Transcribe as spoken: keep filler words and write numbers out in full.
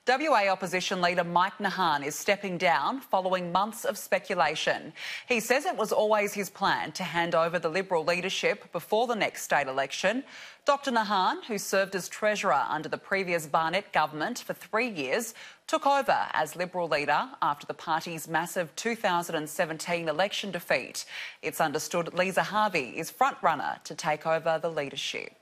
W A opposition leader Mike Nahan is stepping down following months of speculation. He says it was always his plan to hand over the Liberal leadership before the next state election. Doctor Nahan, who served as Treasurer under the previous Barnett government for three years, took over as Liberal leader after the party's massive two thousand seventeen election defeat. It's understood Lisa Harvey is front-runner to take over the leadership.